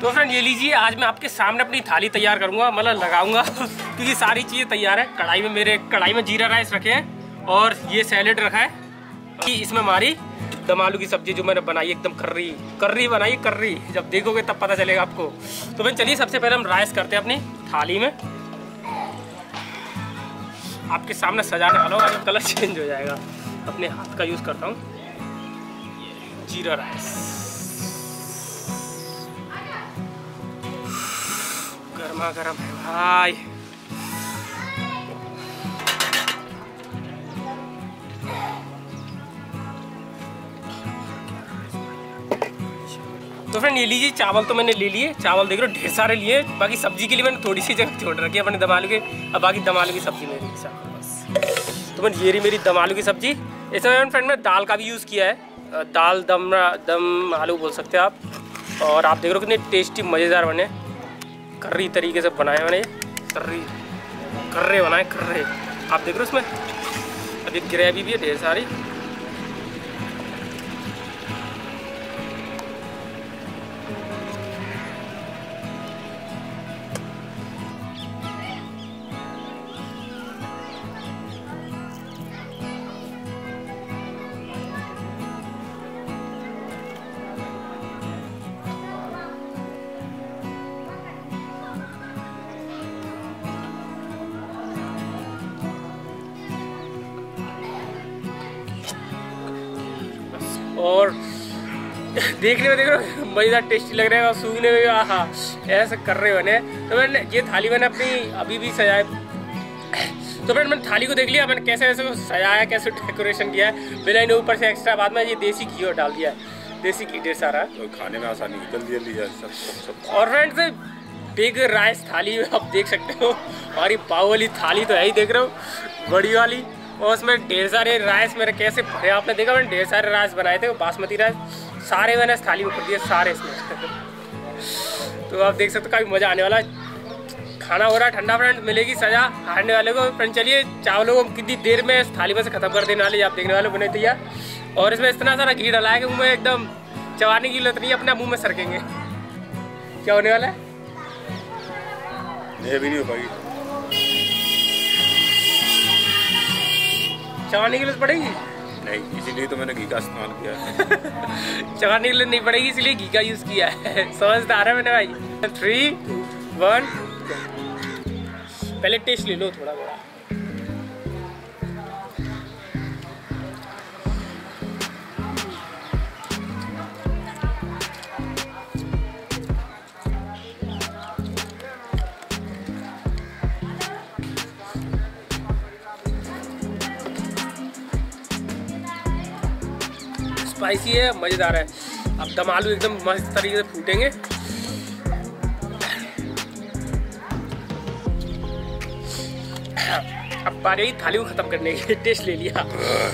तो फ्रेंड ये लीजिए, आज मैं आपके सामने अपनी थाली तैयार करूंगा, मतलब लगाऊंगा क्योंकि सारी चीज़ें तैयार है। कढ़ाई में जीरा राइस रखे हैं और ये सैलेड रखा है। इसमें हमारी दम आलू की सब्जी जो मैंने बनाई एकदम कर्री बनाई, कर्री। जब देखोगे तब पता चलेगा आपको। तो फिर चलिए सबसे पहले हम राइस करते हैं अपनी थाली में। आपके सामने सजाने वाला हूँ, कलर चेंज हो जाएगा। अपने हाथ का यूज़ करता हूँ, जीरा राइस गर्मा गर्म है भाई। तो फ्रेंड ये लीजिए, चावल तो मैंने ले लिए। चावल देख रहे हो ढेर सारे लिए। बाकी सब्जी के लिए मैंने थोड़ी सी जगह छोड़ रखी है अपने दम आलू के। अब बाकी दम आलू की सब्जी मेरी बस। तो मैं ये रही मेरी दम आलू की सब्जी। इसमें फ्रेंड मैं दाल का भी यूज़ किया है। दाल दम आलू बोल सकते हैं आप। और आप देख रहे हो कितने टेस्टी मज़ेदार बने, कर्री तरीके से बनाए मैंने। कर्रे बनाए, कर्रे। आप देख रहे हो उसमें अभी ग्रेवी भी है ढेर सारी। और देखने में देखो मज़ेदार टेस्टी लग रहा है और सूखने में आहा ऐसे कर रहे बने। तो मैंने ये थाली मैंने अपनी अभी भी सजाया। तो मैंने थाली को देख लिया मैंने कैसे कैसे सजाया, कैसे डेकोरेशन किया है। मैंने ऊपर से एक्स्ट्रा बाद में ये देसी घी और डाल दिया है, देसी घी ढेर सारा। तो खाने में आसानी जल्दी है सब। और फ्रेंड्स बिग राइस थाली आप देख सकते हो। और ये पाव वाली थाली तो है ही, देख रहे हो बड़ी वाली। और उसमें ढेर सारे राइस मेरे कैसे भरे, आपने देखा मैंने ढेर सारे राइस बनाए थे, बासमती राइस सारे मैंने इस थाली में भर दिए, सारे इसमें। तो आप देख सकते हो काफ़ी मज़ा आने वाला है। खाना हो रहा है ठंडा फ्रेंड, मिलेगी सजा हारने वाले को। फ्रेंड चलिए चावलों को कितनी देर में इस थाली में से ख़त्म कर देने वाले, आप देखने वाले बने तैयार। और इसमें इतना सारा घी डाला है कि मुँह में एकदम चबाने की जरूरत नहीं है, अपने मुँह में सरकेंगे। क्या होने वाला है? ये भी नहीं हो पाएगी, चबाने की जरूरत पड़ेगी नहीं, इसीलिए तो मैंने घी का इस्तेमाल किया है। चबाने के लिए नहीं पड़ेगी, इसलिए घी का यूज़ किया है। समझदार है मैंने भाई। 3, 1 पहले टेस्ट ले लो थोड़ा थोड़ा। स्पाइसी है, मज़ेदार है। अब दम आलू एकदम मस्त तरीके से फूटेंगे। अब बारी थाली को खत्म करने की। टेस्ट ले लिया।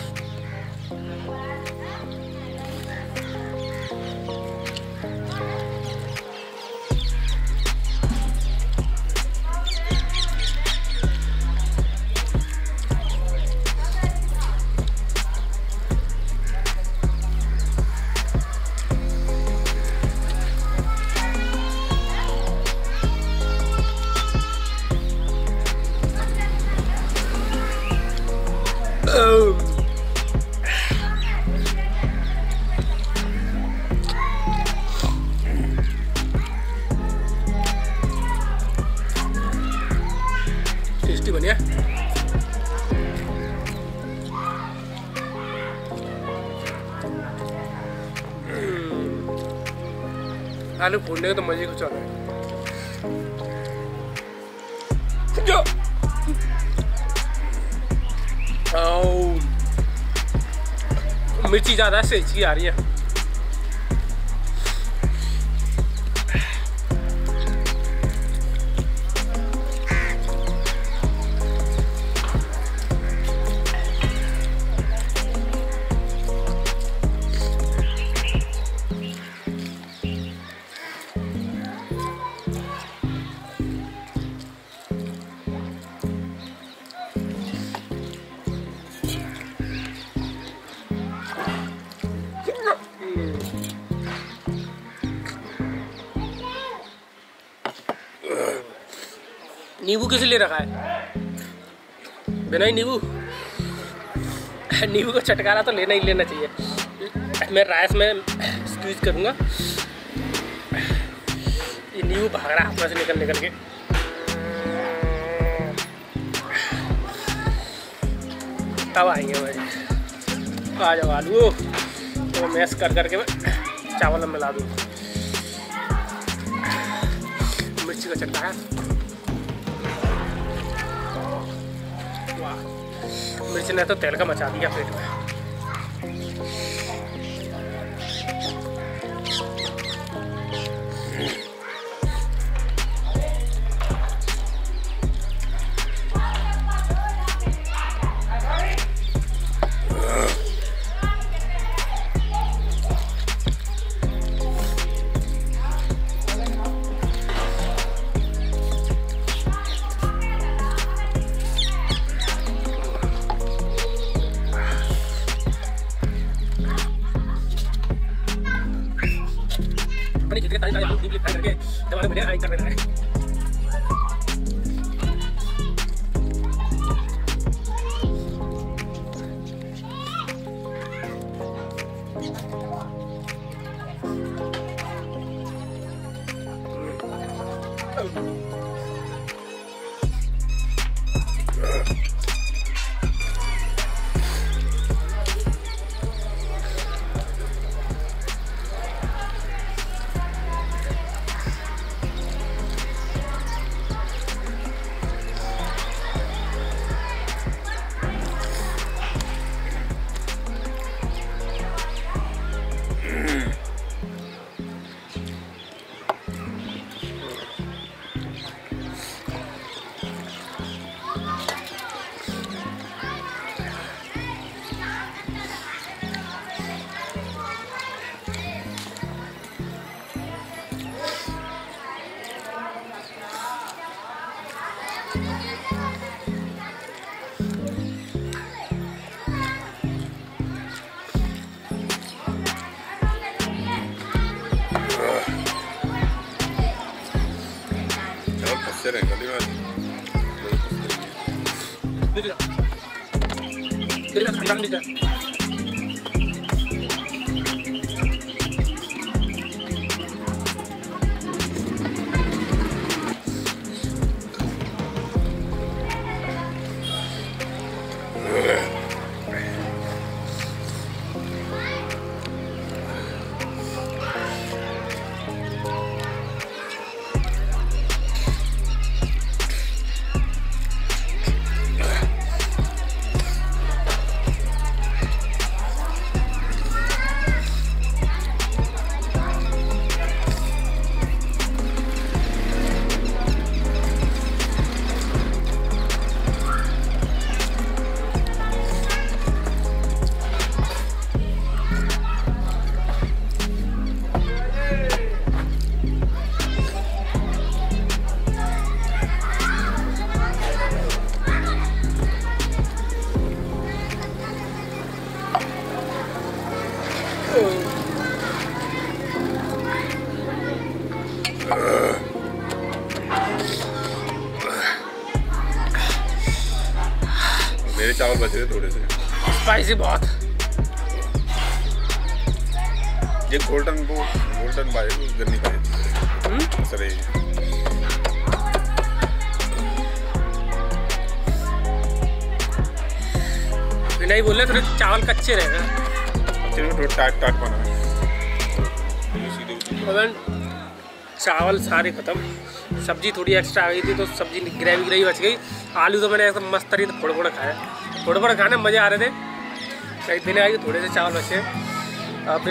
टेस्टी बनिया। आलू भूनने का तो मजे कुछ और है। मिर्ची ज़्यादा से अच्छी आ रही है। नींबू किस लिए रखा है? बिना ही नींबू नींबू को चटकारा तो लेना ही लेना चाहिए। मैं राइस में स्क्वीज करूँगा। ये नींबू भाग रहा है हाथ में से निकल के। कब आएंगे भाई? आ जाओ आलू तो मैश करके मैं चावल में मिला दूँ। मिर्ची का चटकारा, वाह, मिर्ची ने तो तेल का मचा दिया पेट में। मेरे चावल बचे थे थोड़े से स्पाइसी बहुत। ये गोल्डन भाई गन्नी खाई सर नहीं बोल रहे थोड़े चावल कच्चे रहेगा, थोड़ा टाइट बना। चावल सारे खत्म, सब्जी थोड़ी एक्स्ट्रा आ गई थी तो सब्जी ग्रेवी बच गई। आलू तो मैंने एकदम मस्त तरीके से फोड़ खाया, फोड़ खाने में मज़े आ रहे थे। कई दिन आएगी थोड़े से चावल बचे। फिर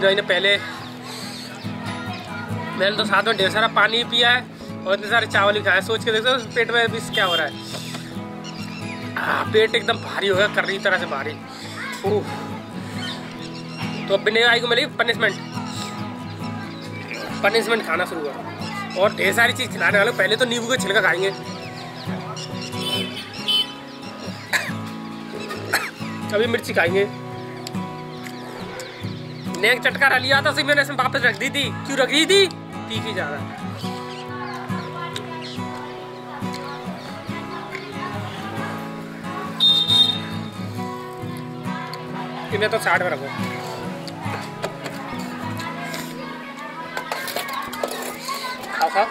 मैंने तो साथ में ढेर सारा पानी पिया है और इतने सारे चावल ही खाए। सोच के देखो पेट में भी क्या हो रहा है। पेट एकदम भारी हो गया, कर्री तरह से भारी। ओह, तो अब बिना आई को मिली पनिशमेंट खाना शुरू करो और ढेर सारी चीज़ खिलाने वाले। पहले तो नींबू का छिलका खाएंगे, अभी मिर्ची खाएंगे। नेक चटकारा लिया था, मैंने इसमें वापस रख दी थी। क्यों रख दी थी? तीखी ज़्यादा। में तो 60 में रखो। खाओ खाओ।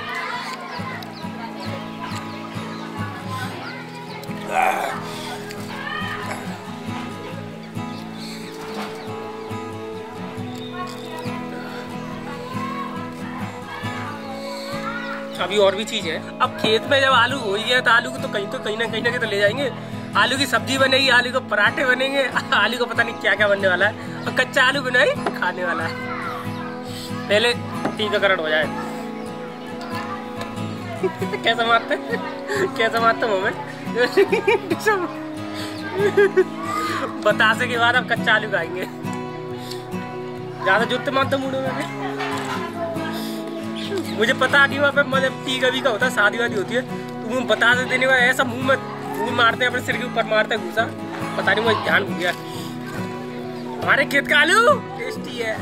अभी और भी चीज है। अब खेत में जब आलू हो ही गया तो आलू को तो कहीं ना कहीं तो ले जाएंगे। आलू की सब्जी बनेगी, आलू के पराठे बनेंगे, आलू को पता नहीं क्या क्या बनने वाला है, और कच्चा आलू बनाई खाने वाला है। पहले टीकाकरण हो जाए। कैसा मारते मोमेंट बतासे के बाद अब कच्चा आलू खाएंगे। ज्यादा जुत्ते मारते मुड़ो में। मुझे पता नहीं वहाँ पे मतलब टीका भी का होता है, शादी वादी होती है तो मुँह बता देने का ऐसा मुंह मारते हैं, अपने सिर के ऊपर मारते हैं घूसा। पता नहीं मुझे ध्यान भूल गया। हमारे खेत का आलू टेस्टी है।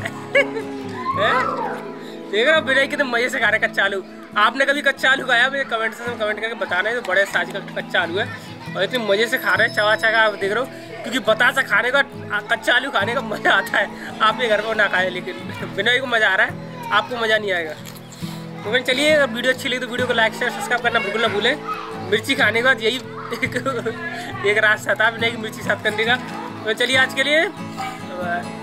देख रहे हो बिना कितने मजे से खा रहे कच्चा आलू। आपने कभी कच्चा आलू खाया? मुझे कमेंट करके बताना है। तो बड़े साइज का कच्चा आलू है और इतने मजे से खा रहे हैं, चवा चवा आप देख रहे हो। क्योंकि बतासा खाने का, कच्चा आलू खाने का मजा आता है। आपने घर पर ना खाए, लेकिन बिना को मजा आ रहा है, आपको मजा नहीं आएगा। तो फिर चलिए, अगर वीडियो अच्छी लगी तो वीडियो को लाइक शेयर सब्सक्राइब करना बिल्कुल ना भूलें। मिर्ची खाने के बाद यही एक रास्ता था बिना मिर्ची साथ करने का। तो चलिए आज के लिए